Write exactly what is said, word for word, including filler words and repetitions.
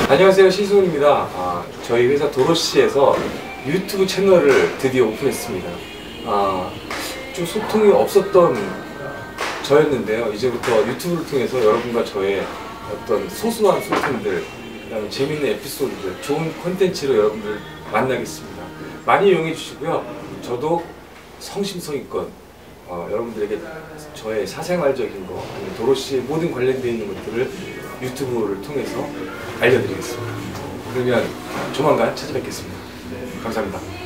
안녕하세요, 신승훈입니다. 아, 저희 회사 도로시에서 유튜브 채널을 드디어 오픈했습니다. 아, 좀 소통이 없었던 저였는데요. 이제부터 유튜브를 통해서 여러분과 저의 어떤 소소한 소통들, 그다음에 재밌는 에피소드들, 좋은 콘텐츠로 여러분들 만나겠습니다. 많이 이용해 주시고요. 저도 성심성의껏 어, 여러분들에게 저의 사생활적인 거, 아니면 도로시의 모든 관련되어 있는 것들을 유튜브를 통해서 알려드리겠습니다. 그러면 조만간 찾아뵙겠습니다. 감사합니다.